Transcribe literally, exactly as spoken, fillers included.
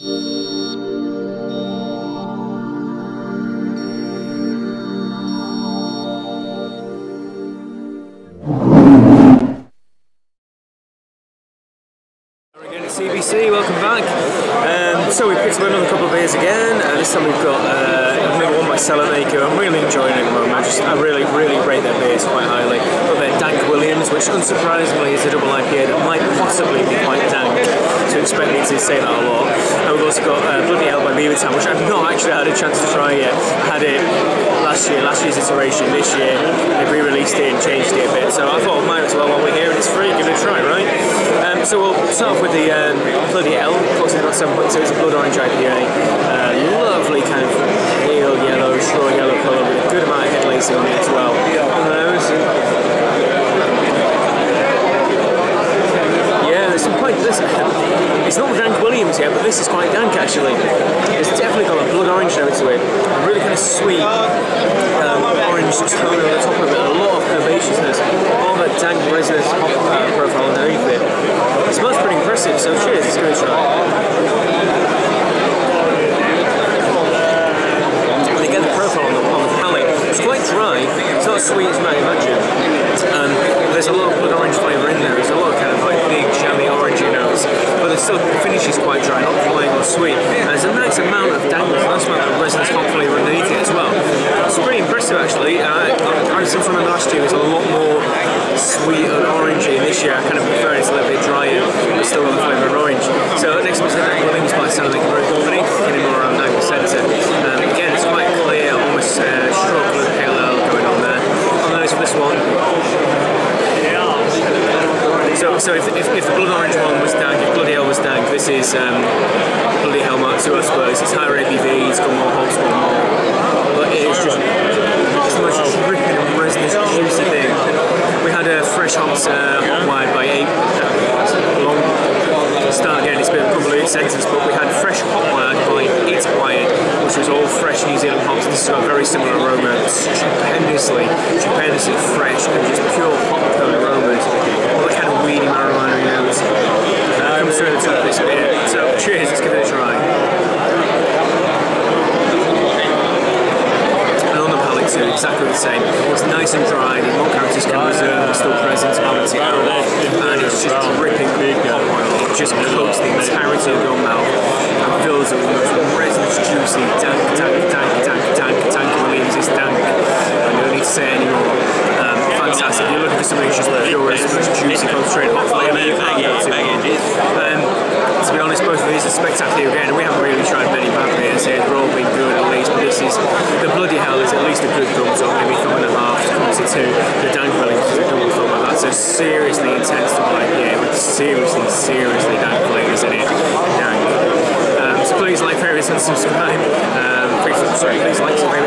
C B C, welcome back. Um, so we picked up another couple of beers again, and this time we've got uh, another one by Cellar Maker. I'm really enjoying it at the moment. I just, I really, really rate their beers quite highly. Got their Dank Williams, which unsurprisingly is a double I P A that might possibly be quite dank. So expect me to say that a lot. And we've also got uh, Bloody Hell by Beavertown, which I've not actually had a chance to try yet. I had it last year, last year's iteration. This year they've re-released it and changed it a bit. So I thought, might as well while we're here and it's free, give it a try, right? Um, so we'll start off with the um, Bloody Hell. Of course, it's got seven point two. It's a blood orange I P A. Uh, lovely kind of pale yellow, straw yellow colour with a good amount of head lacing on it as well. On those. Yeah, there's some quite. There's, it's not Dank Williams yet, but this is quite dank actually. It's definitely got a blood orange note to it. A really kind of sweet um, orange tone on the top of it. A lot of herbaceousness. All that dank resinous uh, profile underneath it. It smells pretty impressive, so cheers, let's give it a try. And again, the profile on the, on the palate, it's quite dry, it's not as sweet as you might imagine. Um, there's a lot of blood orange flavour in there, there's a lot of kind of like big, jammy, orangey notes, but the still the finish is quite dry, not cloying or sweet. And there's a nice amount of dankness, a nice amount of resinous hop flavour underneath it as well. It's pretty impressive actually. Uh, I seem to remember last year it was a lot more sweet and orangey, and this year I kind of prefer it's a little bit drier, but still got the flavour of orange. So next one's the Dank Williams by Cellar Maker Brewing Company, getting more around nine percent. Um, again, it's quite clear, almost uh, straw coloured pale ale going on there. On the nose for this one. So, so if, if, if the blood orange one was dank, if Bloody Hell was dank, this is um, Bloody Hell Mark two, I suppose. It's higher A B V, it's got more hops, more more. But it is just it's the most dripping and resinous, juicy thing. We had a fresh hops uh, hot wired by eight. Long start again, it's been a convoluted sentence, but we had fresh hot wired by eight wired, which was all fresh New Zealand hops. This has got a very similar aroma, stupendously, stupendously fresh and just pure hop cone aromas. All the kind of weedy marijuana notes. Uh, comes through the top of this beer. So cheers, let's give it a try. Exactly the same. It's nice and dry, the malt characters can reserve, are still present, balance it out, and it's just dripping hot oil. It just coats the entirety of your mouth and fills it with the most resinous, juicy, dank, dank, dank, dank, dank, dank Williams is dank. I don't need to say it anymore. Um, fantastic. You're looking for something who's just pure, resinous, juicy, concentrated hot flavour. You can't go too wrong. Um, to be honest, both of these are spectacular again. We haven't really tried many bad beers here. They've all been good at least, but this is the Bloody Hell is at least a good thumbs up, maybe thumb and a half, comes to two. The Dank Williams is a double thumb, and that's a seriously intense double I P A with seriously, seriously dank flavours in it. Dank. Um, so please like, favourite, and subscribe. Um, please, sorry, please like, subscribe.